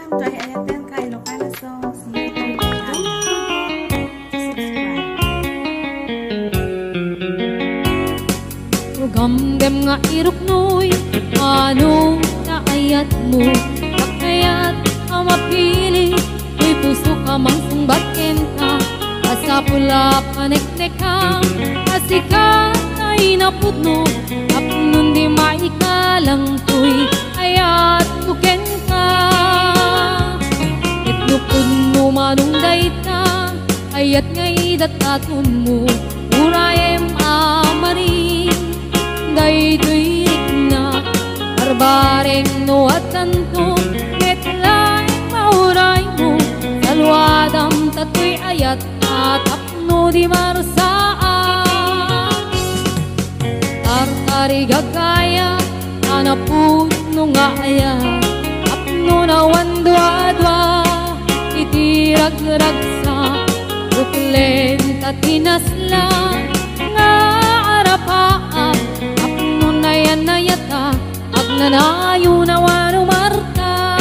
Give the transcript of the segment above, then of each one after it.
welcome to Ayaten kay Lokana Songs YouTube channel. Subscribe. Gamgam nga iruknoy, anong naayat mo? Nakayat ka mapili, may puso ka mang sumbatin ka. Asapula paneknek ka, asikat ay napudno. Apnon di maikalang tuy, ayat tuken ka. Itnupod mo manong dayta, ayat ngay datatun mo. Urayem amarin, daytoy na barbareng no at tanto. Ketlaing mauray mo, salwadam tatoy ayat atapno di marasaan. Tartari gagaya, anapudno nga ayat, apno na wandwa-dwa, itirag-ragsa, buklen tatinasla, nga arapaap, apno na yan na yata, agnanayo na wanumarta.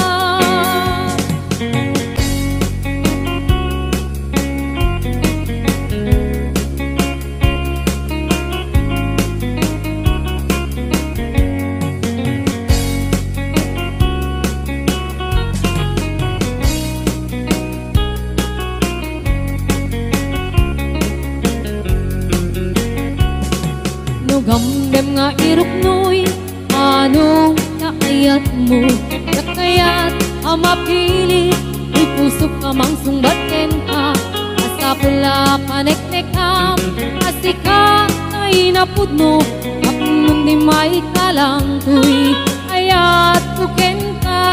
Gamgam nga iruknoy, anong naayat mo? Nakayat ang mapili, may puso ka mang sumbatin ka. Asapula paneknek ka, asika ay napudno. Apnon di maikalang tuy, ayat tuken ka.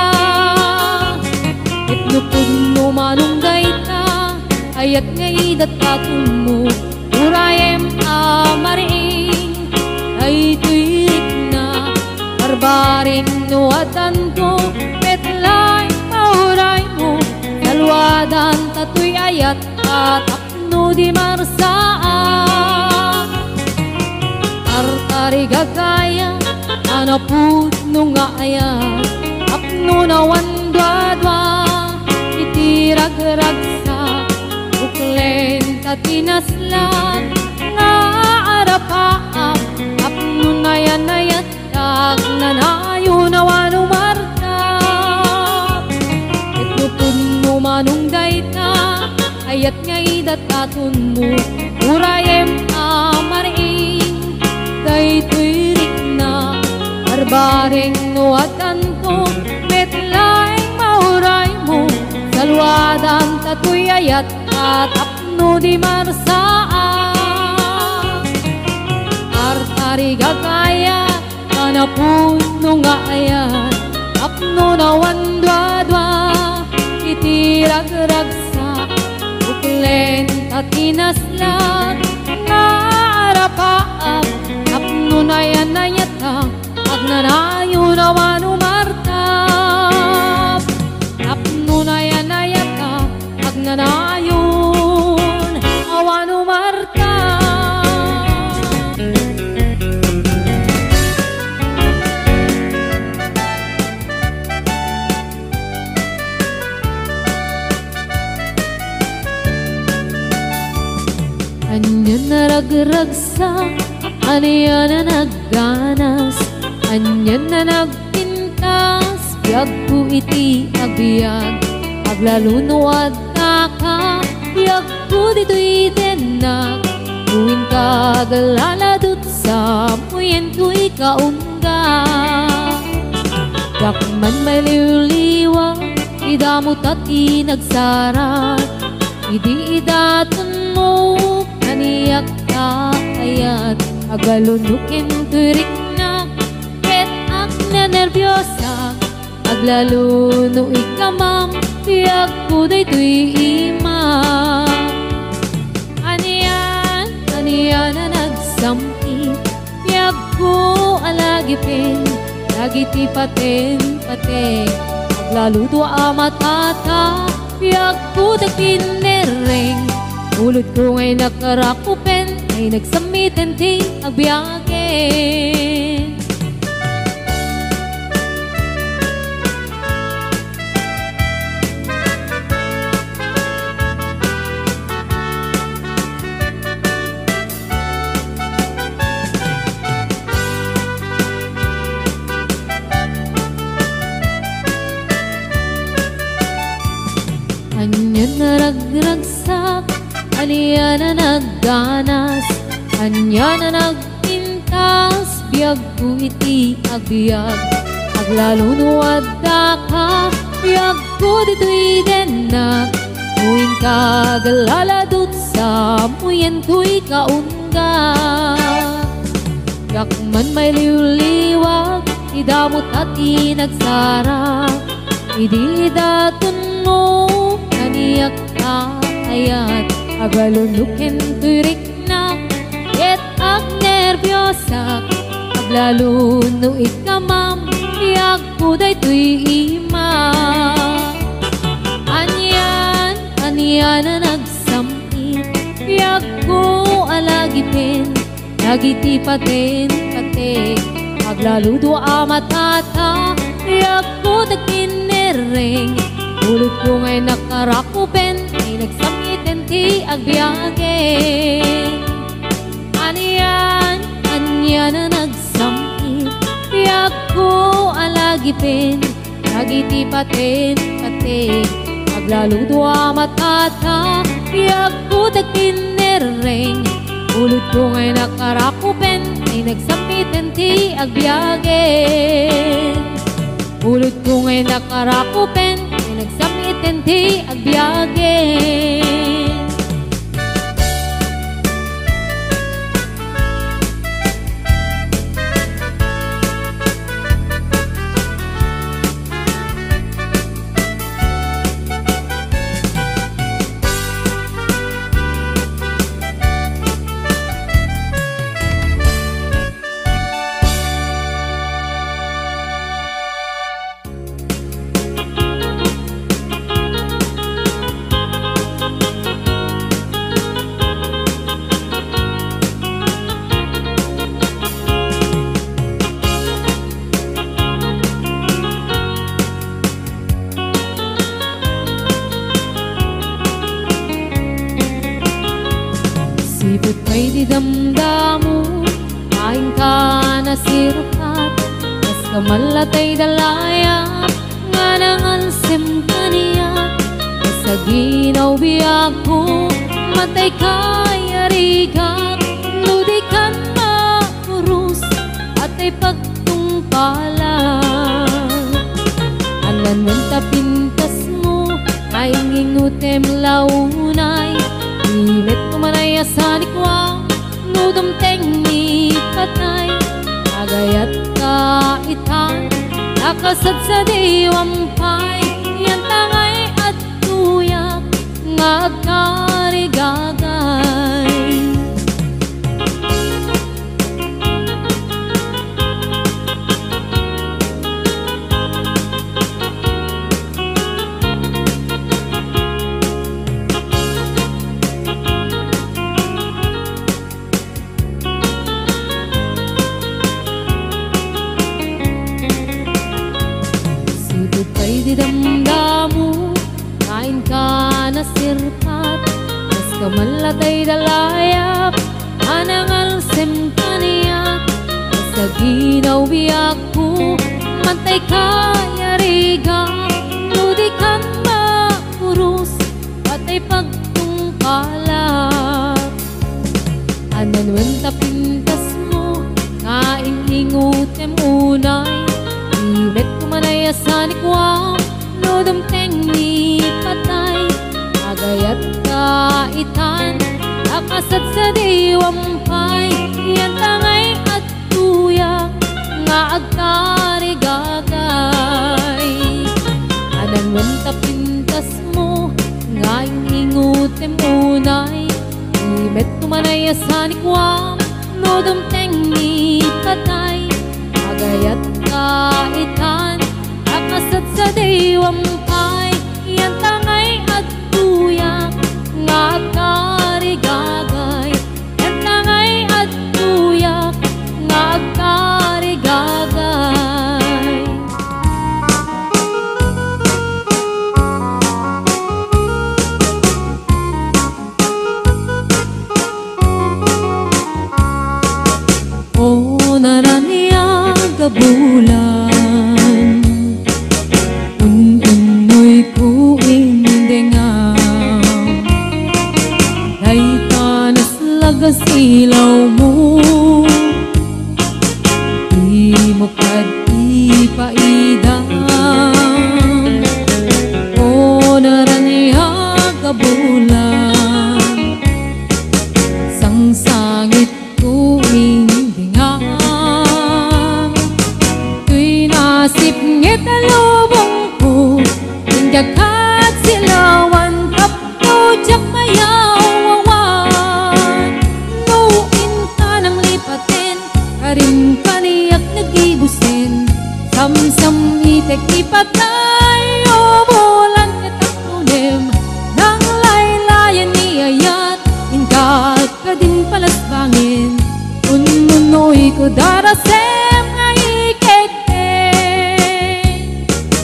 Itnupod mo manong dayta, ayat ngay datatun mo. Urayem amaring, ay tuwik na barbaring no atanto. Petlay mauray mo, salwadan tatoy ayat atapno di marsaan. Tartari gagaya, anapudno nga ayat, apno na wandwa-dwa, itirag-ragsa, buklen tatinaslan, nga arapaap, apno na yan na yatag, nanayo na wanumarta. Itutun mo manong dayta, ayat ngay datatun mo. Urayem amaring, daytoy rik na barbareng no atanto. Metlaing mauray mo, salwadan tatoy ayat atapno di marsaan. Tartari gagaya, anapudno nga ayat, apno na wandwa-dwa, itirag-ragsa, buklen tatinaslan, nga arapaap, apno na yan na yata, agnanayo na wanumartap. Apno na yan na yata, agnanayon na wanumartap. Anya na ragragsa, anya na nagganas, anya na nagpintas, biyag po iti agbiag, aglalunuad na ka, biyag po dito'y denag, tuwing kagaladot sa muyen to'y kaungga. Dakman may liwliwa, idamot at inagsarat, idi idatun mo, kaniyak ka ayat, agalunukin turik na, ket ak na nervyosa, aglaluno ikamam, biyag ko daytoy imam. Aniyan na nagsampi, biyag ko alagipin, lagiti paten, aglaludo amatata, biyag ko dagpinereng. Ulod ko ngay nakarakupen, ay nagsamitin ti agbiyagen. Anya na nagragsak, anya na nagganas, anya na nagpintas, biyag ko iti agbyag. Aglalo nuwadda ka, biyag ko dito'y denak. Muin ka galaladot sa muyen ko'y kaunga. Yak man may liwliwag, idamot at inagsara. Idi daton mo, kaniyak ayat. Agalunukin to'y riknak, et ag nervyosak. Aglalo no ikamam, yak ko day to'y ima. Anya na nagsamit, yak ko alagipin, nagiti paten. Aglaludo amatata, yak ko tagkinereng. Ulit ko ngay nakarakupen, ay nagsamiten ti agbiyagen. Anya na nagsamit, yak ko alagipin, nagiti paten. Aglaludo amatata, yak ko tagkinereng. Ulit ko ngay nakarakupen, ay nagsamiten ti agbiyagen. Ulit ko ngay nakarakupen, ay nagsamiten ti agbiyagen. Sipot may didamdamo, kain ka na sirukat. Kas kamalatay dalayat, nga nangalsim kaniya. Sa ginaw biyak ko, matay kay arigak. Nudikan makurus, at ay pagtungpalan. Alan ng tapintas mo, ay ngingutem launay. Init kumanay asanikwa, nudumteng ni patay. Agayat kaitan, nakasad sa diwampay. Yan tangay at tuyak, nga agkarigagay. Didamdamo, kain ka na sirpat. Kas kamalatay dalayap, anangalsim kaniyak. Sa ginaw biyak ko, mantay kay arigak. Nudikan makurus, patay pagtungkalak. Ananwen tapintas mo, kain ingutem unay. Init kumanay asanikwa, nudumteng ni patay. Agayat kaitan, nakasad sa diwampay. Yan tangay at tuyak, nga agkarigagay. Ananwen tapintas mo, nga ingutem unay. Init kumanay asanikwa, nudumteng ni patay. Agayat kaitan, nakasad sa diwampay. Yan tangay at tuyak, nga agkarigagay. Yan tangay at tuyak, nga agkarigagay. O naraniya kabulan, silaw mo. Di mo kad ipaidam o naraniya ka bulan. Sang sangit ko indingan, tuy nasip ngit alubong ko, tinggakat silawan tapto jak mayawawan. Nuin ka ng lipatin, karing kaniyak nagibusin. Samsam itek ipatay o bulan katakunim, nang laylayan ni ayat ingkat ka din palasbangin. Unmunoy ko darasem nga ikete.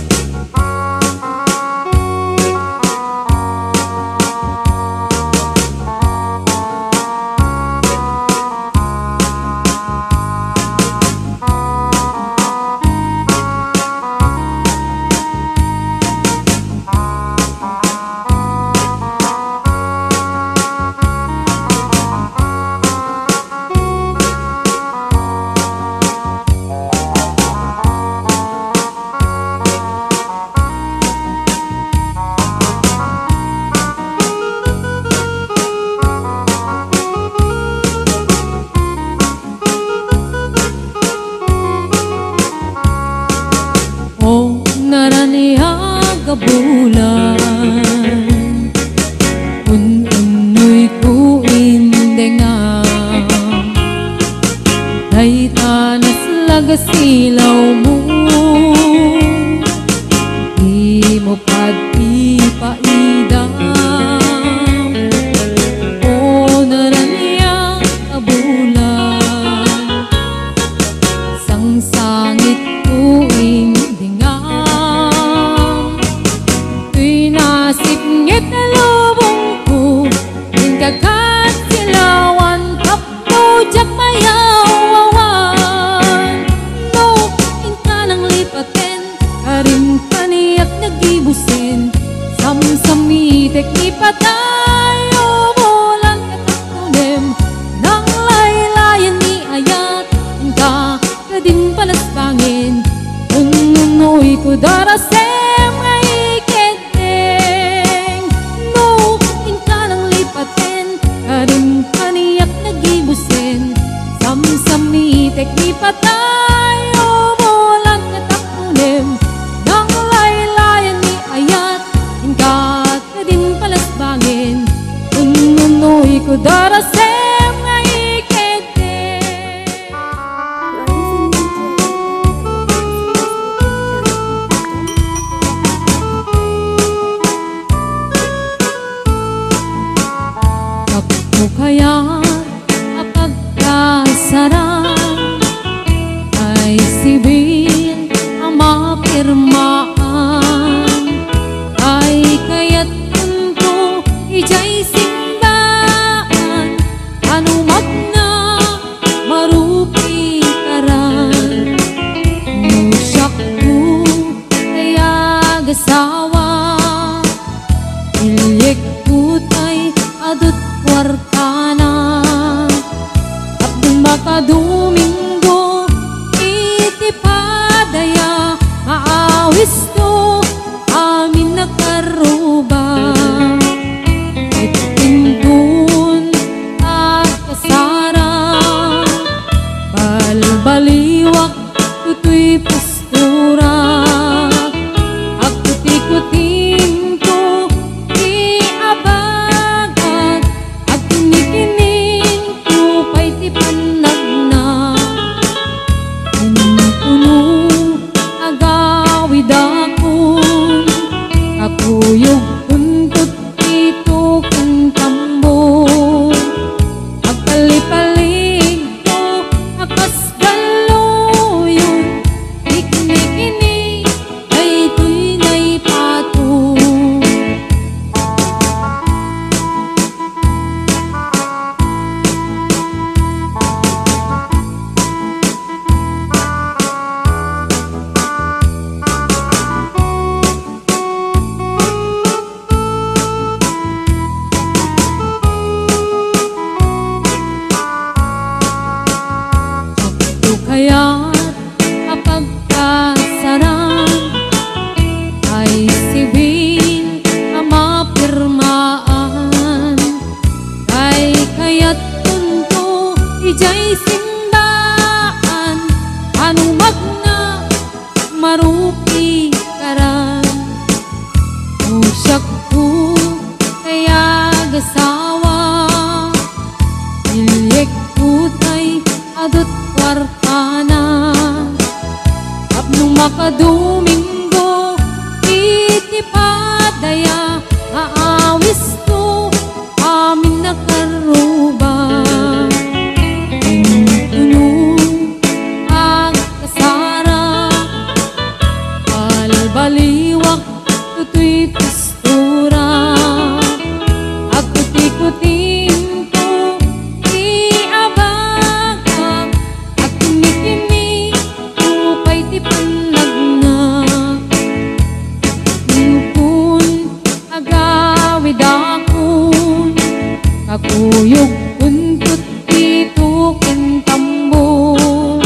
O naraniya ka bulan, unoy ko indengan. Day tanas laga silaw mo, di mo pad ipaidam o naraniya ka bulan. Sang sangit ko nasip ngit na lubong ko, tinggakat silawan tapto jak mayawawan. Nuin ka ng lipatin, karing kaniyak nagibusin. Samsam itek ipatay o bulan katakunim, nang laylayan ni ayat ingka ka din palasbangin. Ununoy ko darasem nga karing kaniyak nagibusin. Samsam itek ipatay o bulan katakunim, nang laylayan ni ayat ingkat ka din palasbangin. Ununoy ko darasem nga ikete. Kapto kaya apagkasaran ay sibil ang mapirmaan, ay kaya't punto ijay simbahan. Anumat na marupi karan, musyak ko kaya gasawa. Ilyek ko tay adut kwartana, abdun makadomingo iti padaya. Maawis to amin nakaruba, itintun at kasara. Balbaliwak tutoy postura, akuti-kuti ay sibil na mapirmaan, kay kaya't tunto ijay simbaan, anong magna marupi karan, usyak ko kaya gasawa, ilyek putay adot kwartana, apnong makadomingo iti padaya, aawis ko amin nakaruba, intunong agkasara, balbaliwak tutoy pistura, agkuti-kutin ko di abaga, agkini-kini upay ti panlagna, ninkun agawid akon, kakuyog kuntut dito kentambo,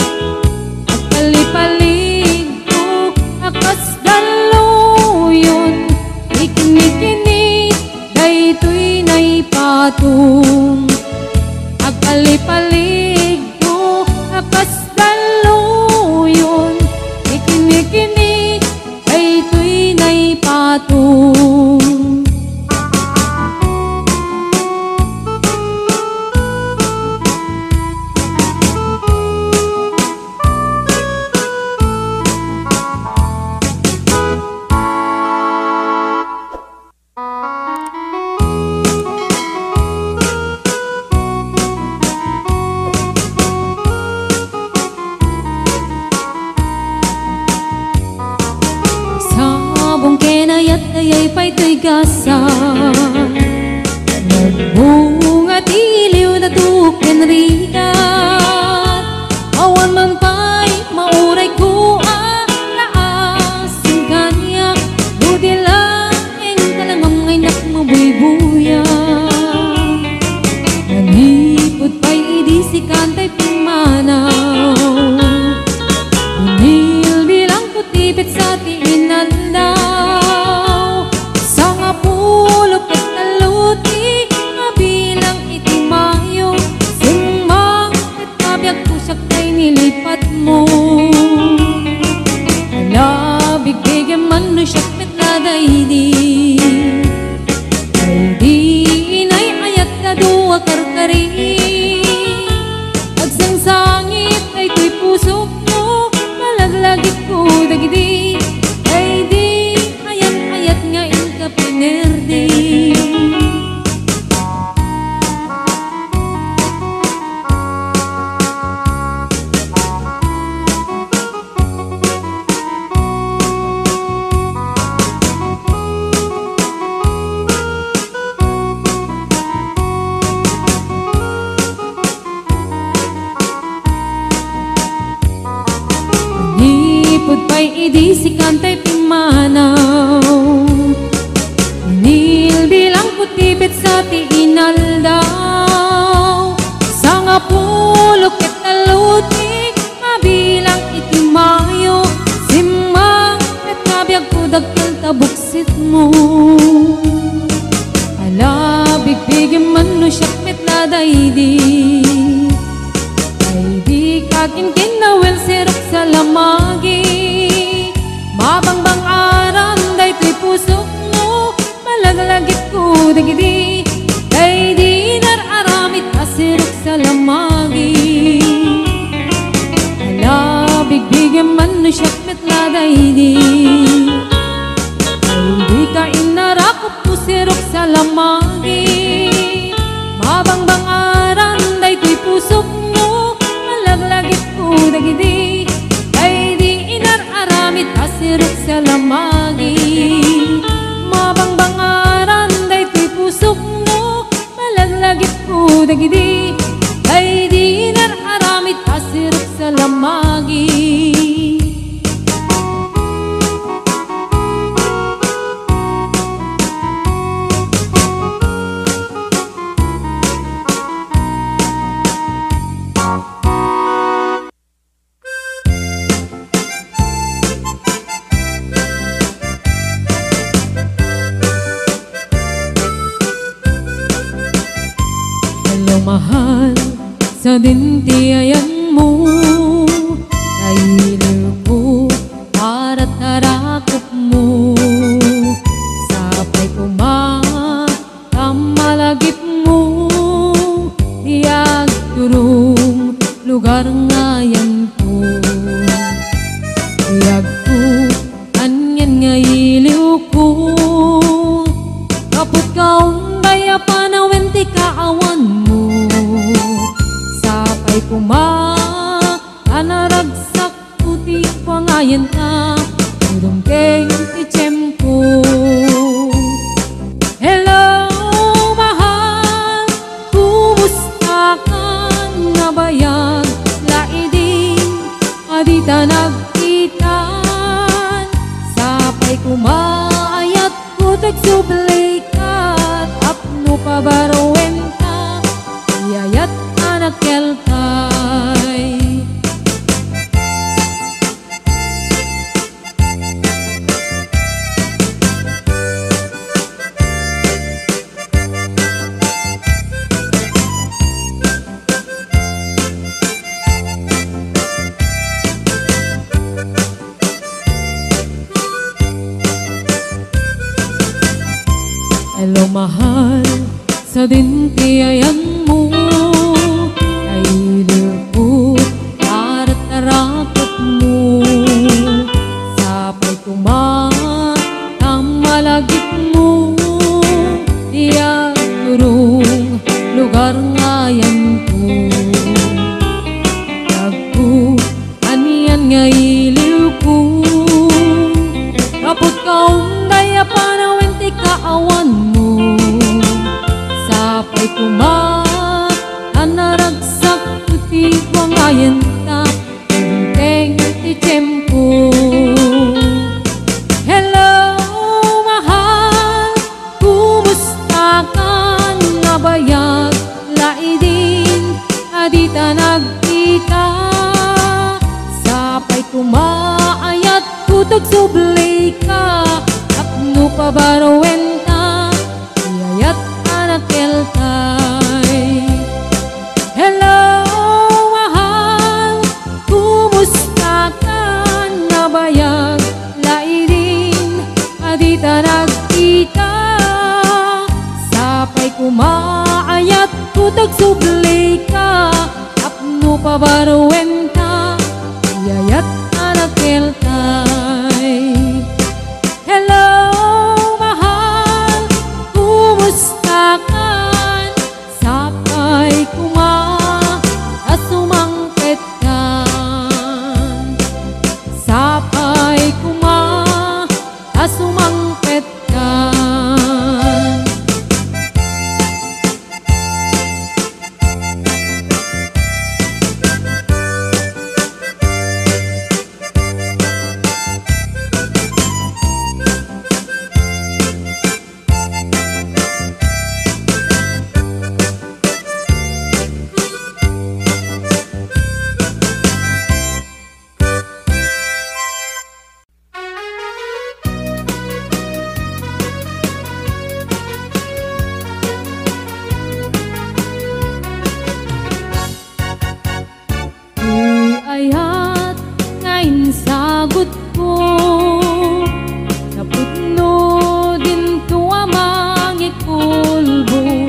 agpalipalig ko akas daluyon, ikini-kini daytoy nay patung, agpalipalig ko akas daluyon, ikini-kini daytoy nay patung. Sabong kenayat ayay pa'y to'y gasa, nagbunga tiliw na tuken rigat, awan man pa'y mauray ko alaasin kanya, budi lang ang kalamang ay nakmabuy-buya, nanipod pa'y idisikan ta'y pimanaw, bilang kutipit sa tiinandaw, sa nga pulok at taluti, mabilang itimayo, singmang at kabyak pusak kay nilipat mo, alabig-big man no siyak met na daydi, daydi inay ayat na duwa karkari, agsangsangit ay tuy pusok mo, malaglagit ko dagidi, daydi ayat-ayat nga inka pinerdi. Nipod pa'y idisikan ta'y pimanaw, nilbilang kutipit sa tiinaldaw, sa nga pulok at taluti, mabilang itimayo, simang at kabiyag ko dagkal tabuksit mo, alabig-big man no siyak met na daydi, daydi kakin kinawel sirok sa lamagi, mabangbang aram daytoy pusok mo, malaglagit ko dagidi, daydi nararamit asirok sa lamagi, alabig-big man no siyak met na daydi, daydi ka inarakop ko sirok sa lamagi, mabangbang aram daytoy pusok mo, malaglagit ko dagidi, daydi inararamit asirok sa lamagi, mabangbangaran daytoy pusok mo, malaglagit ko dagidi, daydi inararamit asirok sa lamagi. mahal sa dintiayan mo, kailiw ko para tarakop mo. Sapay kumamalagip mo, tiyag turong lugar ngayan ko. Tiyag ko, anyan nga iliw ko, kapot kaong daya panawin ti kaawan mo. Sapay anaragsak puti pangayan ka, udong keng ti tiyempo. Hello mahal, kumusta ka na bayag laiding adita nagkitan. Sapay kumaayat ko tagsubalikat, apno pabarowen ka, iyayat anak kelkay. Hello mahal sa dintiayan mo, kailiw ko para tarakot mo. Sapay kumamalagip mo, tiyag turong lugar ngayan ko. Tiyag ko, aniyan nga iliw ko, kapot kaong daya panawin ti kaawan mo. Sapay anaragsak puti wangayan ka, teng ti tiyempo. Hello mahal, kumusta ka na bayag laidin adita nagkita. Sapay kumaayat ko tagsubli ka, apno pabarowen ka, iyayat anak kelkay. Hello mahal, kumusta ka na bayag laidin adita nagkita. Sapay kumaayat ko tagsubli ka, apno pabarowen ka, iyayat anak kelkay. Hello mahal, kumusta ka? Sapay asumangpet ka. Sapay asumangpet ka. Ayat ngayon sagot ko, naputno din to amang ikulbo.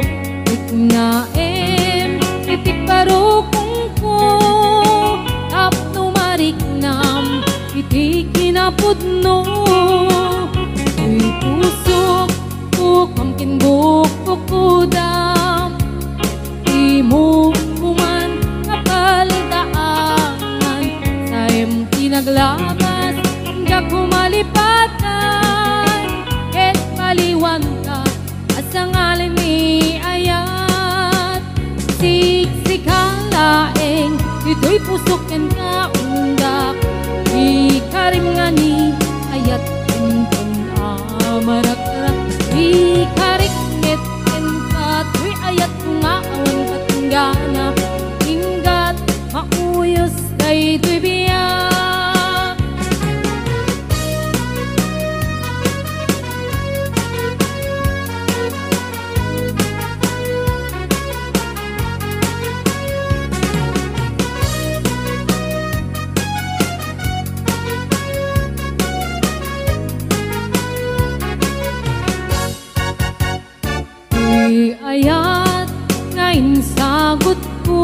Iknaem itik parukong ko, tapno mariknam itik kinapudno. Uy pusok ko kamkin bukok kudam, imong kuman kapaldaan. Saem tinaglagas hanggang kumalipatan, et paliwan ka asang alin ni ayat. Siksik laeng ito'y pusoken ka undak, ikarim nga ni ayat entong amarak-rak. Ikarik ngeten ka tuy ayat nga awan katunggana, inggat mauyos kay tuy biyak. ayat ngayon sagot ko.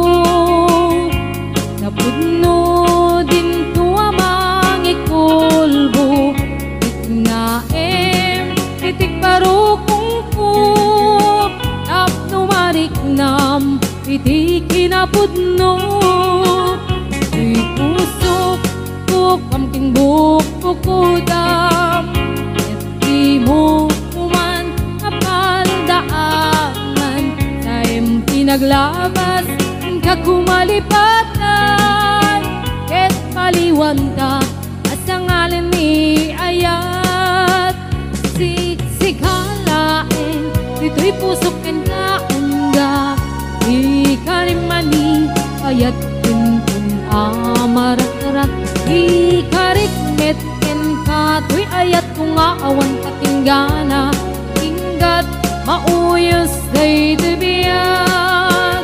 Napudno din tuamang ikulbo, itnaem titik parukong ko. Tapnumarik nam iti kinapudno, di pusok ko kamking bukukudam. Iti mo kuman kapaldaanan, saem pinaglabas kakumalipatan. Ket paliwanta asangalan ni ayat, sikhalaen dito'y pusok ken kaungga. Ikarimani ayat kuntun amarat-arat, ikarikmet ken kato'y ayat kung aawan katinggana. Inggat mauyos day tibiyag,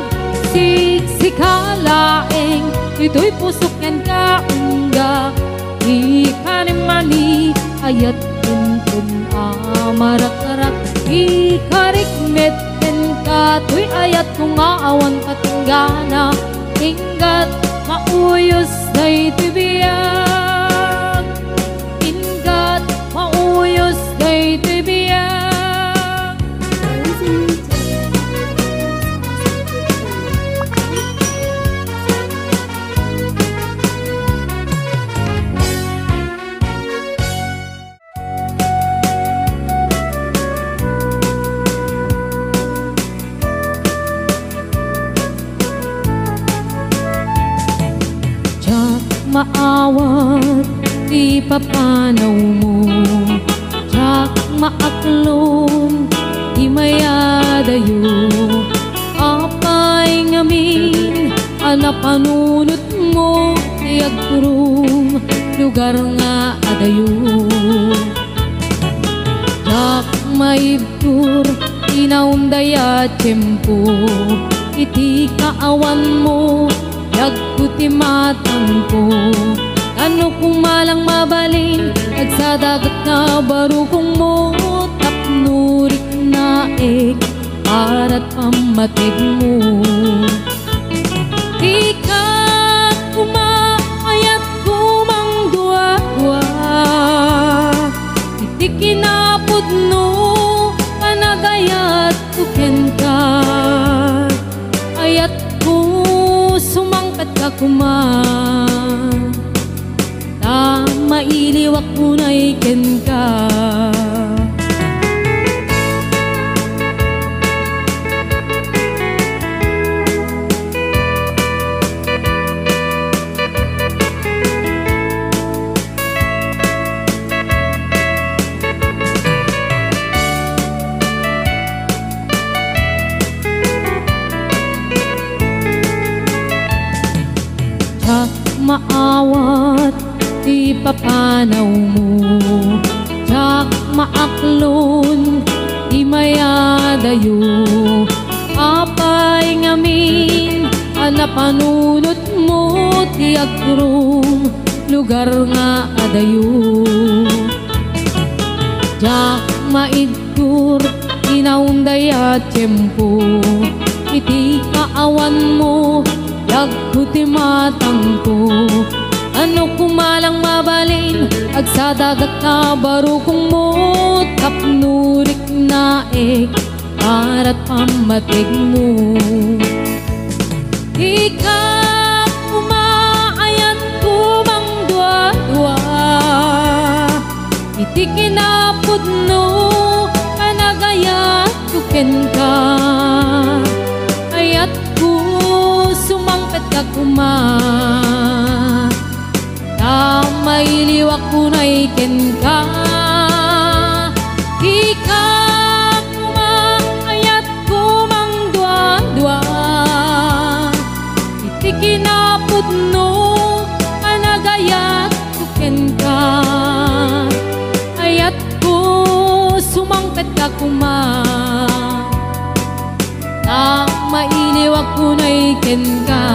sikhalaeng ito'y pusok ken kaungga. Ikarimani ayat kuntun amarat-arat, ikarikmet ken kato'y ayat kung aawan katinggana. Inggat mauyos day tibiyag, inggat mauyos day tibiyag. Maawat di papanaw mo, jak maaklon di mayadayo. Apay ngamin anapanunot mo, iagturong lugar nga adayo. Jak maibtur inaundaya tiyempo, iti kaawan mo yagkuti matang ko. Ano kung malang mabaling nagsadagat na barukong mo, tapnurik na para't pamatig mo. Di ka kumaayat kumang dua-dua, iti kinapudno panagayat tuken ka. Ayat ko sumangkat ka kuman, ta mailiwak mo na iken ka. Jak maawat di papanaw mo, jak maaklon di mayadayo. Apay ngamin anapanunot mo, ti agturong lugar nga adayo. Jak maidtur inaundaya tiyempo, iti kaawan mo yagkuti matang ko. Ano kumalang mabalin agsadagat na barukong mo, tapnurik na para't pamatig mo. Di ka kumaayat kumang dua-dua, iti kinapudno panagayat tuken ka. Ayat ko sumangkat ka kuman, ta mailiwak ko na iken ka. Di ka kumaayat kumang dua-dua, iti kinapudno panagayat tuken ka. Ayat ko sumangkat ka kuman, ta mailiwak ko na iken ka.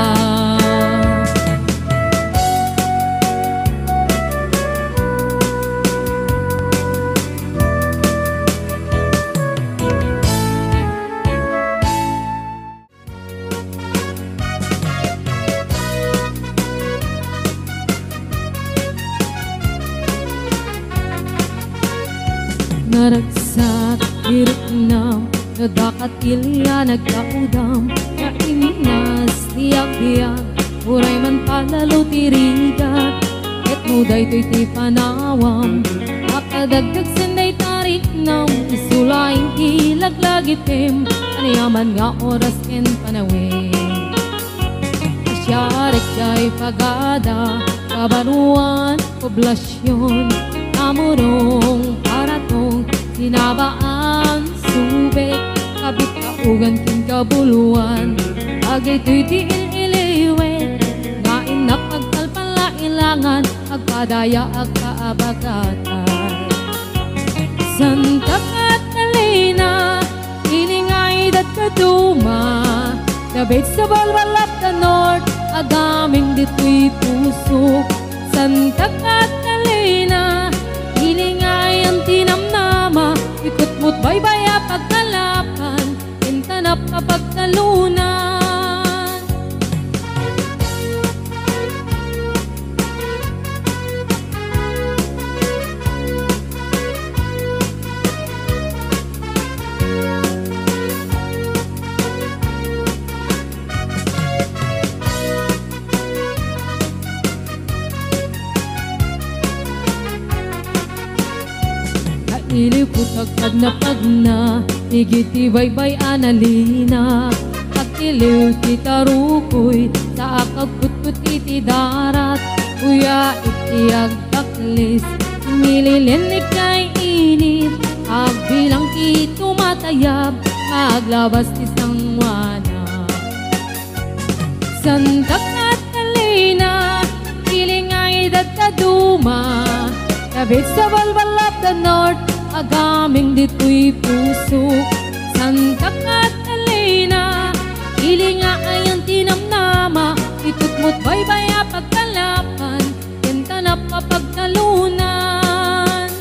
sa iriknam, nadakat ilya nagkaudam, kainas tiyag-tiyag, uray man palalo tirigat, et muday to'y ti panawam, makadagdag sanday tarik nam, isulain ti laglagitim, anayaman nga oras ken panawin. Asyarek jay pagada, kabaruan, poblasyon, namurong paratong, sinabaan, subek, kabit kaugan kin kabuluan, agay to'y ti il-iliwet, ngain na pagkalpalailangan, agpadaya ag kaabagatan. Santa Catalina, iningay dat kaduma, dabit sa balbalap na north, agaming dito'y pusok. Santa Catalina, iningay ang tinamnama, ikot mo't baybaya pagkalapan, intanap na pagtalunan. Iliputag pagna, higit baybay analina, pagtiliw ti tarukoy, sa akagputput iti darat, kuya iti agtaklis, mililinig kay init, agbilang ti tumatayab, aglabas ti sangwana. Santa Catalina, ilingay dat kaduma, dabit sa balbalap na north, agaming dito'y pusok. Santa Catalina, ilinga ay ang tinamnama, ikot mo't baybaya pagkalapan, kintanap kapagtalunan.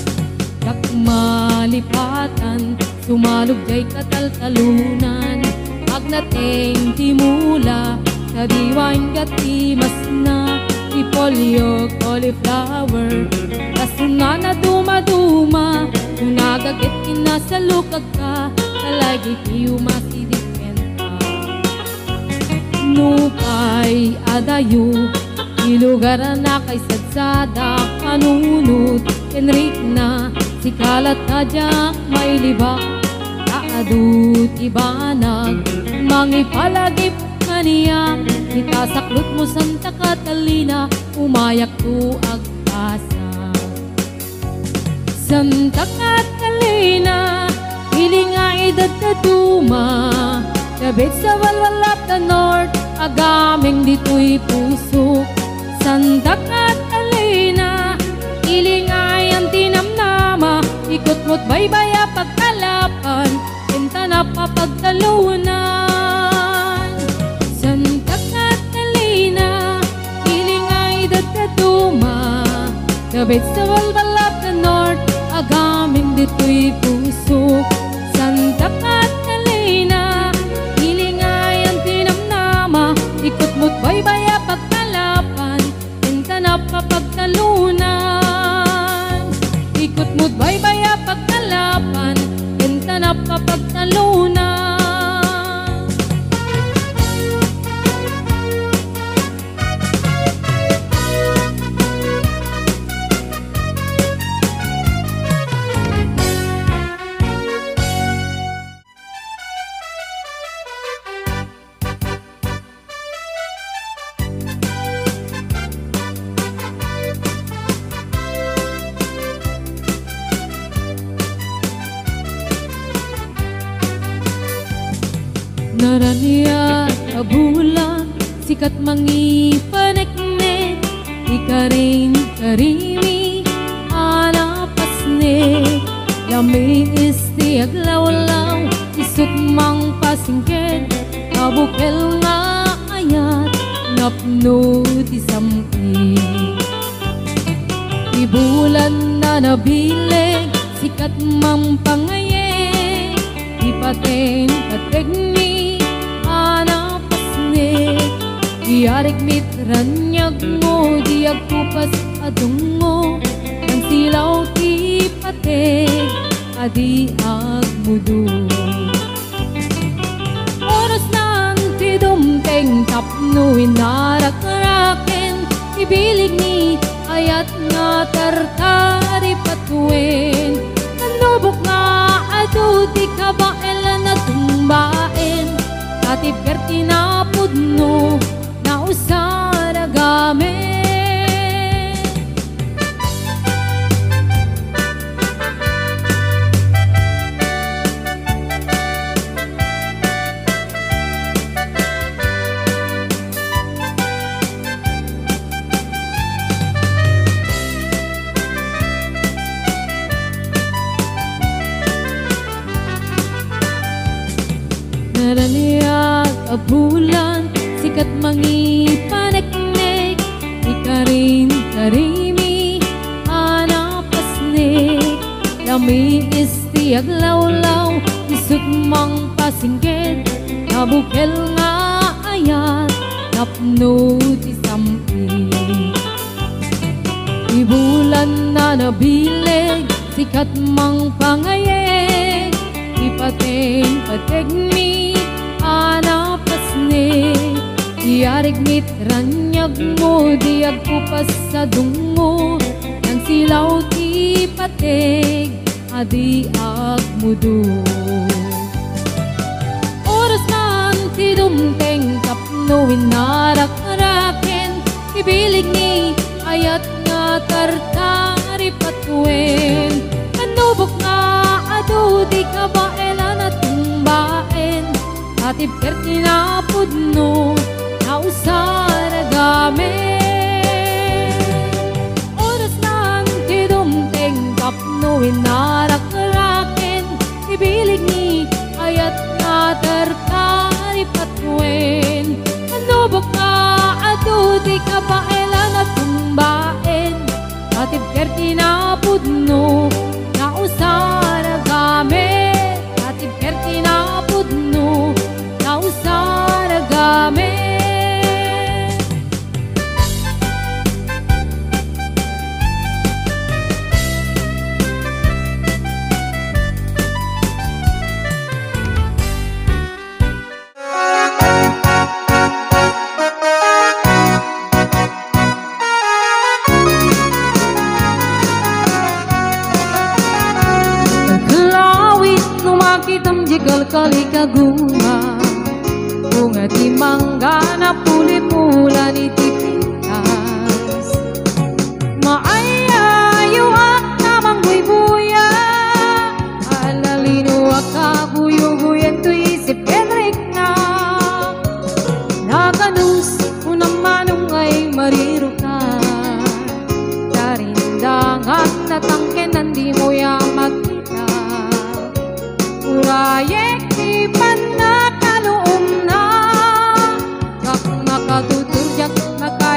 Dakmalipatan, sumalog jay kataltalunan, agnating timula, sa diwain gati masna, ipolyo, cauliflower, kasuna na dumaduma, kung nagagit kinasalukag ka, talagi tiyo masidipenta. Nupay adayo, ilugaran na kay sadsada, kanunod, Enric na, si kalat na diyak may libak, kaadut ibanag, mangipalagip kaniya, itasaklot mo Santa Catalina, umayak tu agpasa. Santa Catalina, ilingay dat kaduma, dabit sa balbalap na north, agaming dito'y pusok. Santa Catalina, ilingay ang tinamnama, ikot mo't baybaya pagkalapan, kintanap mapagtalunan. Santa Catalina, ilingay dat kaduma, dabit sa balbalap na north, agaming dito'y pusok. Santa Catalina, ilingay ang tinamnama, ikot mo't baybaya pagkalapan, kintanap mapagtalunan. Ikot mo't baybaya pagkalapan, kintanap mapagtalunan. Naraniya kabulan, sikat mangipaneknek, ikarin karimi, anapasne, yami isti aglawlaw, isut mang pasingket, kabukel nga ayat, napno ti sampi. Ibulan na nabileg, sikat mang pangayek, ipaten kategni, diarik mitranyag mo, diag kupas adong mo, ang silaw ti patek, adi agmudu. Oras nan ti dumteng tapno inarak-raken, ibilig ni ayat nga tartari patuin. Nanubok nga adu di kabaela na tumbain, katip kerti na pudno na usara gamin. Naraniag a bulan, sikat mangi paneknek, ikarin karimi anapasnek. Lami isti aglawlaw, isut mang pasingket, nabukel nga ayat, napno ti sampi. Ibulan na nabileg, sikat mang pangayeg, ipateng pategmi anapasne. Iarigmit ranyag mo, diag kupas sa dungo, nang silaw ti pateg, adi agmudu. Oras man ti dumteng tapno inarak-raken, ibilig ni ayat nga tartari patuin. Kanubok nga adu di kabaela na tumbain, katip kerti na pudno na usara gamin. Oras nang ti dumteng tapno inarak-raken, ibilig ni ayat nga tartari patuin. Kanubok nga adu di kabaela na tumbain, katip kerti na pudno na usara gamin. Katip kerti na pudno na usara gamin. Jigal kali kaguma, bunga di mangga na puli-pula ni tipintas. Maayayo at namang buy-buya, alalino ak buyo-buyan to isip Henrik na. Naganus mo naman ay mariro ka, karindangan na tangken nandi mo yamat. Urayek di panakaluom na, kak makatuturjak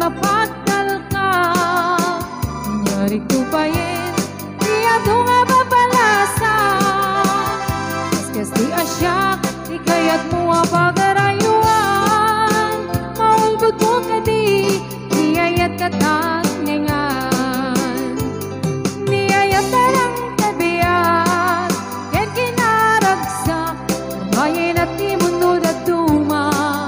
mapagdal ka. Kunyari tupayin, di ato nga papalasa. Kaskas di asyak, di kayat mo pag-arayuan. Maulbot mo ka di, di ayat katang ngayon. Di ayat tarang tabiat, yan kinaragsak. Armayin at di mundo na tuma.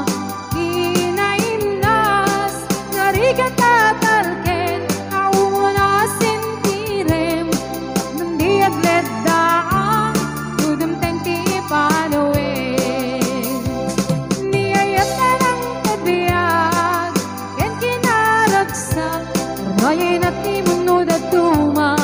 Kinainas, narigat tatalken, kaungo na sintirem. Nung di aglet daang, tudum tenti ipanawin. Di ayat tarang tabiat, yan kinaragsak. Armayin at di mundo na tuma.